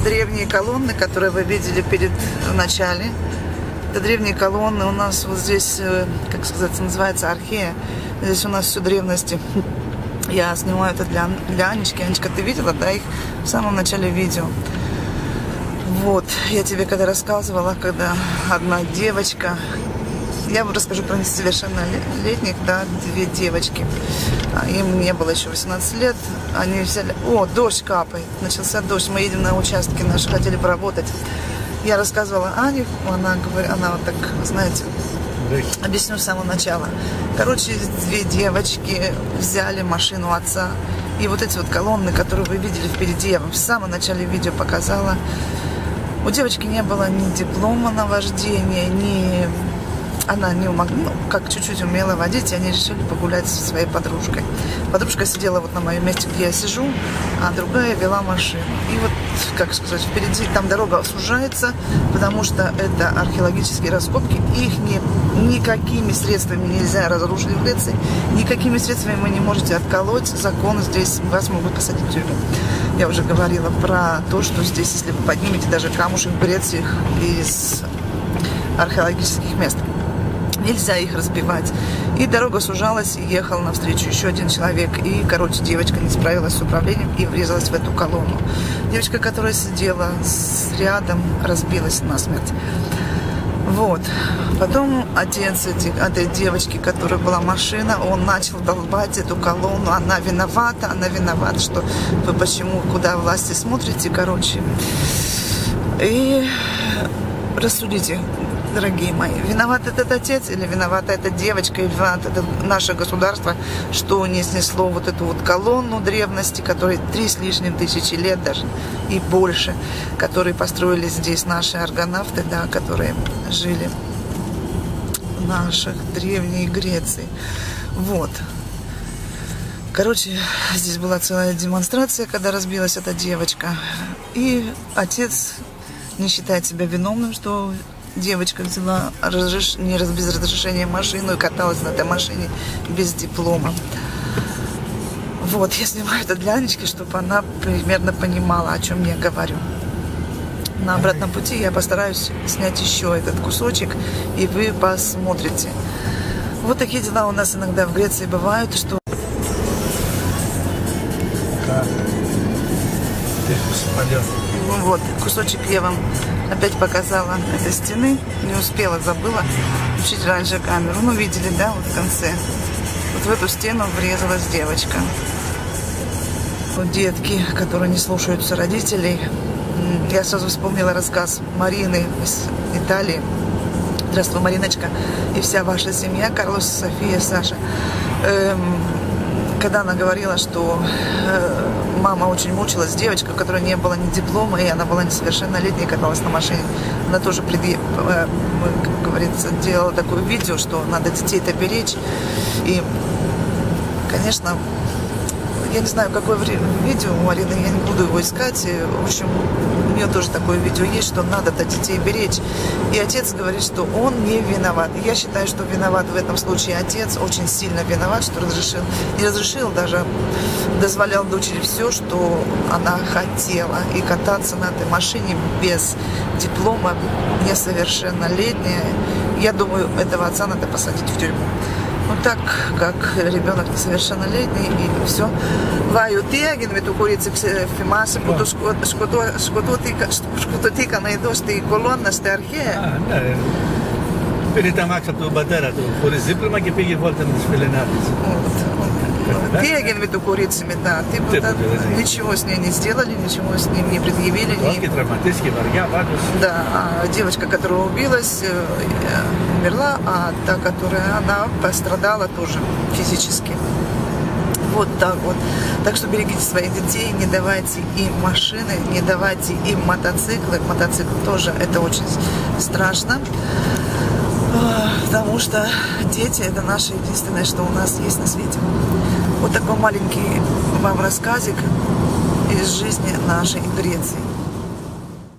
древние колонны, которые вы видели в начале. Это древние колонны. У нас вот здесь, как сказать, называется архея. Здесь у нас все древности. Я снимаю это для Анечки. Анечка, ты видела, да, их в самом начале видео? Вот, я тебе когда рассказывала, когда одна девочка, я расскажу про несовершеннолетних, да, две девочки, им не было еще 18 лет, они взяли, о, дождь капает, начался дождь, мы едем на участки наши, хотели поработать. Я рассказывала Ане, она вот так, знаете, объясню с самого начала. Короче, две девочки взяли машину отца, и вот эти вот колонны, которые вы видели впереди, я вам в самом начале видео показала. У девочки не было ни диплома на вождение, она не умогла, как чуть-чуть умела водить, и они решили погулять со своей подружкой. Подружка сидела вот на моем месте, где я сижу, а другая вела машину. И вот, как сказать, впереди там дорога сужается, потому что это археологические раскопки, их никакими средствами нельзя разрушить в Греции, никакими средствами вы не можете отколоть, закон здесь, вас могут посадить в тюрьму. Я уже говорила про то, что здесь, если вы поднимете даже камушек в Греции из археологических мест, нельзя их разбивать. И дорога сужалась, и ехал навстречу еще один человек. И, короче, девочка не справилась с управлением и врезалась в эту колонну. Девочка, которая сидела рядом, разбилась насмерть. Вот. Потом отец этой девочки, которая была машина, он начал долбать эту колонну. Она виновата, что вы почему, куда власти смотрите, короче. И рассудите, дорогие мои, виноват этот отец или виновата эта девочка, или виноват это наше государство, что не снесло вот эту вот колонну древности, которой 3 с лишним тысячи лет даже и больше, которые построили здесь наши аргонавты, да, которые жили в наших древней Греции. Вот. Короче, здесь была целая демонстрация, когда разбилась эта девочка. И отец не считает себя виновным, что девочка взяла без разрешения машину и каталась на этой машине без диплома. Вот, я снимаю это для Анечки, чтобы она примерно понимала, о чем я говорю. На обратном пути я постараюсь снять еще этот кусочек, и вы посмотрите. Вот такие дела у нас иногда в Греции бывают, что... Ну вот, кусочек я вам опять показала этой стены. Не успела, забыла включить раньше камеру. Ну, видели, да, вот в конце. Вот в эту стену врезалась девочка. Вот детки, которые не слушаются родителей. Я сразу вспомнила рассказ Марины из Италии. Здравствуй, Мариночка. И вся ваша семья, Карлос, София, Саша. Когда она говорила, что мама очень мучилась, девочка, у которой не было ни диплома, и она была несовершеннолетней, каталась на машине. Она тоже, как говорится, делала такое видео, что надо детей-то беречь. И, конечно, я не знаю, какое видео у Марины, я не буду его искать. В общем, у нее тоже такое видео есть, что надо-то детей беречь. И отец говорит, что он не виноват. И я считаю, что виноват в этом случае отец, очень сильно виноват, что не разрешил, даже дозволял дочери все, что она хотела. И кататься на этой машине без диплома, несовершеннолетняя. Я думаю, этого отца надо посадить в тюрьму. Ну так, как ребенок несовершеннолетний, и все. Vai utiekin me tukuritseksi filmassa puto skototika ei dosti kolonnasta arhea. Перед максату бадера, форис диплома, где πήγε вольта на спеленатис. Утиегин me tukuritsime, да. Ничего с ней не сделали, ничего с ним не предъявили. Да, а девочка, которая убилась, умерла, а та, которая она пострадала тоже физически. Вот так вот. Так что берегите своих детей, не давайте им машины, не давайте им мотоциклы. Мотоцикл тоже, это очень страшно. Потому что дети — это наше единственное, что у нас есть на свете. Вот такой маленький вам рассказик из жизни нашей Греции.